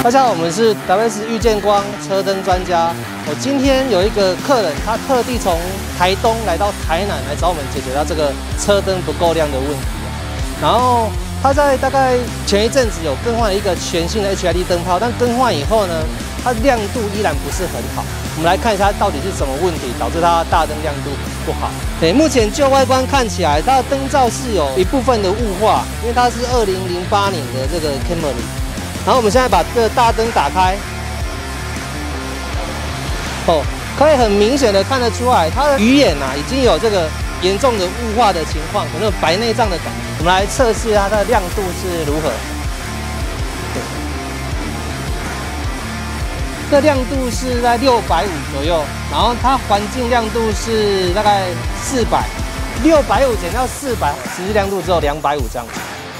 大家好，我们是 WS 遇见光车灯专家。我今天有一个客人，他特地从台东来到台南来找我们解决他这个车灯不够亮的问题。然后他在大概前一阵子有更换了一个全新的 HID 灯泡，但更换以后呢，它亮度依然不是很好。我们来看一下到底是什么问题导致它大灯亮度不好。目前就外观看起来，它的灯罩是有一部分的雾化，因为它是2008年的这个 Camry。然后我们现在把这个大灯打开，可以很明显的看得出来，它的鱼眼已经有这个严重的雾化的情况，有那种白内障的感觉。我们来测试它的亮度是如何。这亮度是在650左右，然后它环境亮度是大概400，650减到400，实际亮度只有250这样子。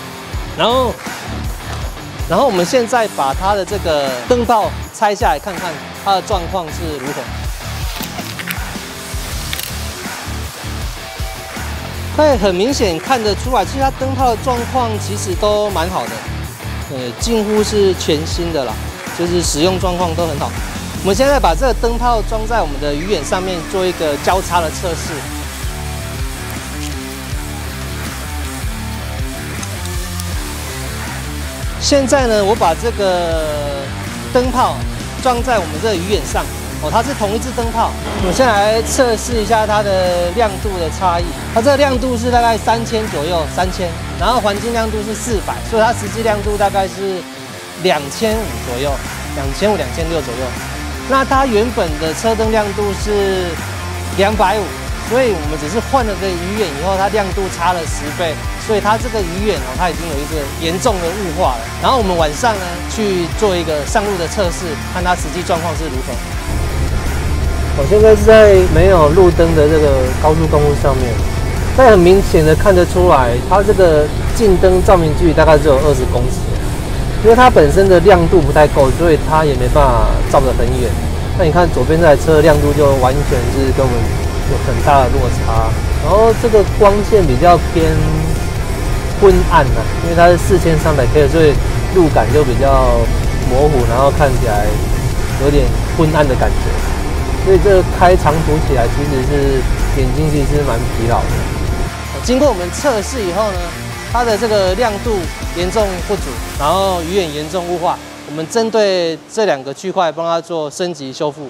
然后我们现在把它的这个灯泡拆下来看看它的状况是如何。可以很明显看得出来，其实它灯泡的状况其实都蛮好的，近乎是全新的啦，就是使用状况都很好。我们现在把这个灯泡装在我们的鱼眼上面做一个交叉的测试。现在呢，我把这个灯泡装在我们这个鱼眼上，它是同一只灯泡。我们先来测试一下它的亮度的差异。它这个亮度是大概3000左右，3000，然后环境亮度是400，所以它实际亮度大概是2500左右，2500、2600左右。那它原本的车灯亮度是250，所以我们只是换了个鱼眼以后，它亮度差了10倍。所以它这个鱼眼它已经有一个严重的雾化了。然后我们晚上呢去做一个上路的测试，看它实际状况是如何。我现在是在没有路灯的这个高速公路上面，但很明显的看得出来，它这个近灯照明距离大概只有20公尺，因为它本身的亮度不太够，所以它也没办法照得很远。那你看左边这台车的亮度就完全是跟我们有很大的落差，然后这个光线比较偏昏暗因为它是4300K，所以路感就比较模糊，然后看起来有点昏暗的感觉，所以这开长途起来其实是眼睛其实蛮疲劳的。经过我们测试以后呢，它的这个亮度严重不足，然后鱼眼严重雾化，我们针对这2个区块帮它做升级修复。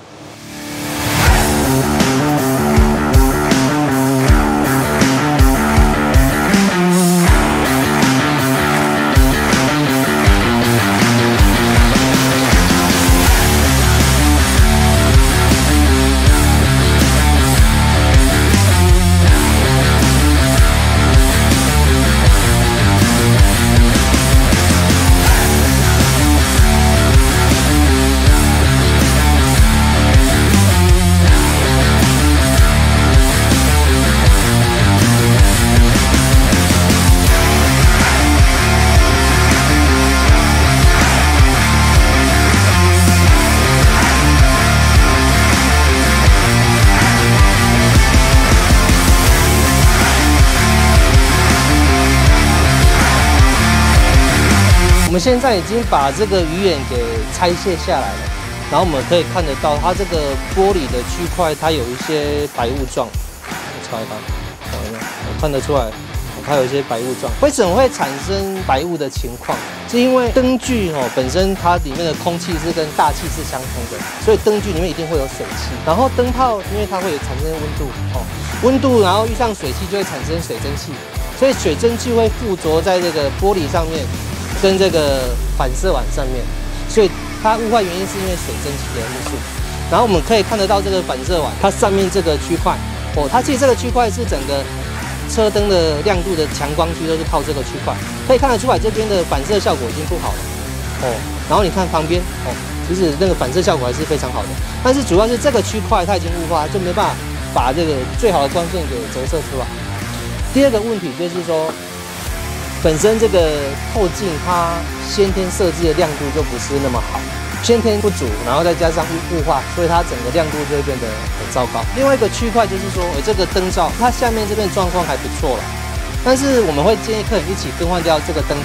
我们现在已经把这个鱼眼给拆卸下来了，然后我们可以看得到它这个玻璃的区块，它有一些白雾状。我擦一擦，我看得出来，它有一些白雾状。为什么会产生白雾的情况？是因为灯具本身它里面的空气是跟大气是相通的，所以灯具里面一定会有水汽。然后灯泡因为它会有产生温度然后遇上水汽就会产生水蒸气，所以水蒸气会附着在这个玻璃上面。跟这个反射碗上面，所以它雾化原因是因为水蒸气的因素。然后我们可以看得到这个反射碗，它上面这个区块，它其实这个区块是整个车灯的亮度的强光区都是靠这个区块，可以看得出来这边的反射效果已经不好了然后你看旁边其实那个反射效果还是非常好的，但是主要是这个区块它已经雾化，就没办法把这个最好的光线给折射出来。第二个问题就是说，本身这个透镜它先天设计的亮度就不是那么好，先天不足，然后再加上雾化，所以它整个亮度就会变得很糟糕。另外一个区块就是说，这个灯罩它下面这边状况还不错了，但是我们会建议客人一起更换掉这个灯罩，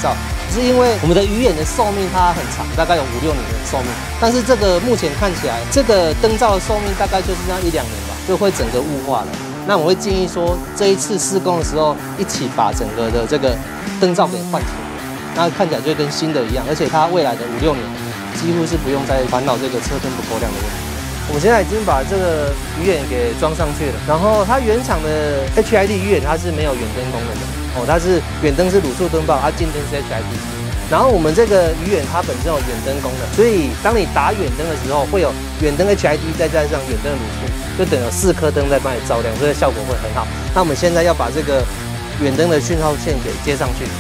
只是因为我们的鱼眼的寿命它很长，大概有5、6年的寿命，但是这个目前看起来，这个灯罩的寿命大概就是那1、2年吧，就会整个雾化了。那我会建议说，这一次施工的时候，一起把整个的这个灯罩给换起来，那看起来就跟新的一样，而且它未来的5、6年，几乎是不用再烦恼这个车灯不够亮的问题。我们现在已经把这个鱼眼给装上去了，然后它原厂的 HID 鱼眼它是没有远灯功能的哦，它是远灯是卤素灯泡，它近灯是 HID。然后我们这个鱼眼它本身有远灯功能，所以当你打远灯的时候，会有远灯 HID 再加上远灯的卤素，就等于有4颗灯在帮你照亮，所以效果会很好。那我们现在要把这个远灯的讯号线给接上去，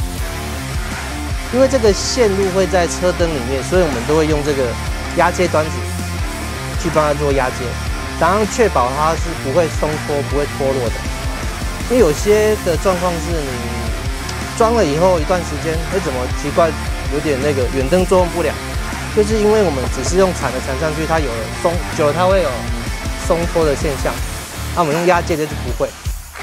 因为这个线路会在车灯里面，所以我们都会用这个压接端子去帮它做压接，然后确保它是不会松脱、不会脱落的。因为有些的状况是你装了以后一段时间，怎么奇怪，有点那个远灯作用不良，就是因为我们只是用铲的铲上去，它有了松久了它会有松脱的现象，那我们用压接的就不会。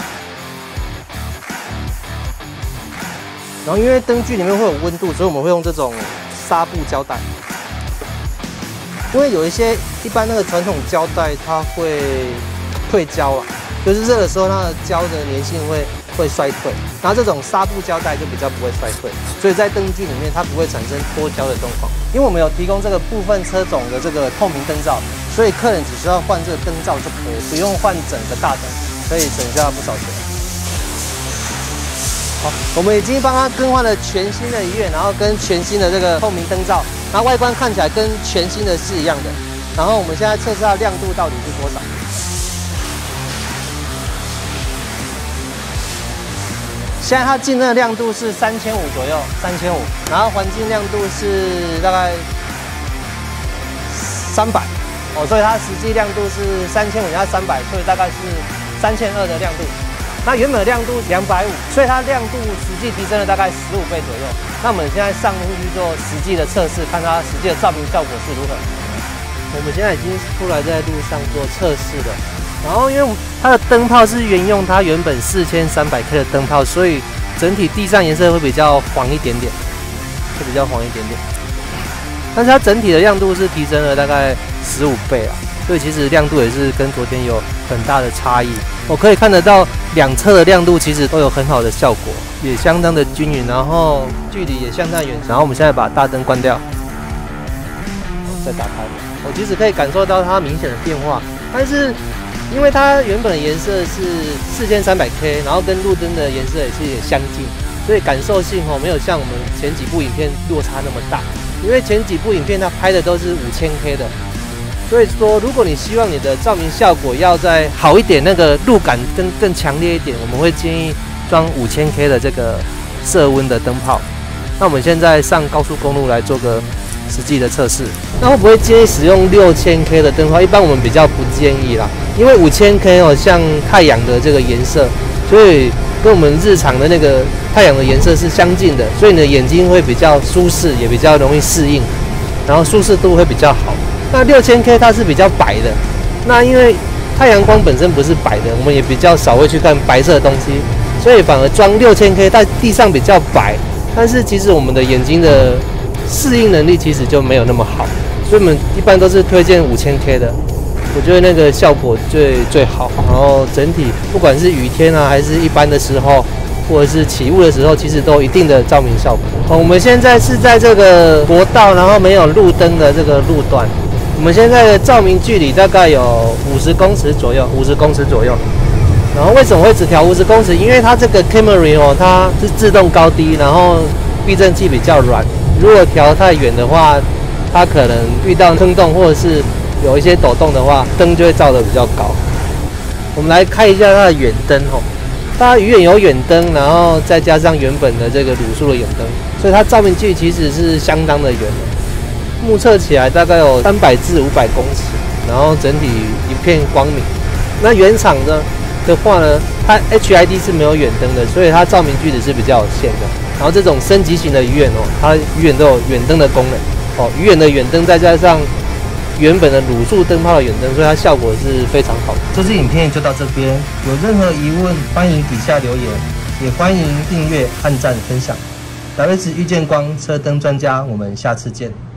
然后因为灯具里面会有温度，所以我们会用这种纱布胶带。因为有一些一般那个传统胶带它会退胶啊，就是热的时候它的胶的粘性会衰退，然后这种纱布胶带就比较不会衰退，所以在灯具里面它不会产生脱胶的状况。因为我们有提供这个部分车种的这个透明灯罩，所以客人只需要换这个灯罩就可以，不用换整个大灯，可以省下不少钱。好，我们已经帮他更换了全新的鱼眼，然后跟全新的这个透明灯罩，然后外观看起来跟全新的是一样的。然后我们现在测试它的亮度到底是多少。现在它进灯的亮度是3500左右，3500，然后环境亮度是大概300哦，所以它实际亮度是3500加300，所以大概是3200的亮度。那原本的亮度250，所以它亮度实际提升了大概15倍左右。那我们现在上路去做实际的测试，看它实际的照明效果是如何。我们现在已经出来在路上做测试了。然后因为它的灯泡是沿用它原本4300K 的灯泡，所以整体地上颜色会比较黄一点点，但是它整体的亮度是提升了大概15倍啊，所以其实亮度也是跟昨天有很大的差异。我可以看得到两侧的亮度其实都有很好的效果，也相当的均匀，然后距离也相当远。然后我们现在把大灯关掉，再打开，我其实可以感受到它明显的变化，但是因为它原本的颜色是4300K， 然后跟路灯的颜色也是相近，所以感受性没有像我们前几部影片落差那么大。因为前几部影片它拍的都是5000K 的，所以说如果你希望你的照明效果要再好一点，那个路感更强烈一点，我们会建议装5000K 的这个色温的灯泡。那我们现在上高速公路来做个实际的测试。那会不会建议使用6000K 的灯泡？一般我们比较不建议啦，因为5000K像太阳的这个颜色，所以跟我们日常的那个太阳的颜色是相近的，所以你的眼睛会比较舒适，也比较容易适应，然后舒适度会比较好。那6000K 它是比较白的，那因为太阳光本身不是白的，我们也比较少会去看白色的东西，所以反而装6000K 在地上比较白，但是其实我们的眼睛的适应能力其实就没有那么好，所以我们一般都是推荐5000K 的。我觉得那个效果最好，然后整体不管是雨天啊，还是一般的时候，或者是起雾的时候，其实都有一定的照明效果。我们现在是在这个国道，然后没有路灯的这个路段。我们现在的照明距离大概有50公尺左右。然后为什么会只调50公尺？因为它这个 Camry 它是自动高低，然后避震器比较软。如果调太远的话，它可能遇到坑洞或者是有一些抖动的话，灯就会照得比较高。我们来开一下它的远灯它鱼眼有远灯，然后再加上原本的这个卤素的远灯，所以它照明距其实是相当的远的。目测起来大概有300至500公尺，然后整体一片光明。那原厂的话呢，它 HID 是没有远灯的，所以它照明距离是比较有限的。然后这种升级型的鱼眼它鱼眼都有远灯的功能鱼眼的远灯再加上原本的卤素灯泡的远灯，所以它效果是非常好的。这支影片就到这边，有任何疑问欢迎底下留言，也欢迎订阅、按赞、分享。 达威兹遇见光车灯专家，我们下次见。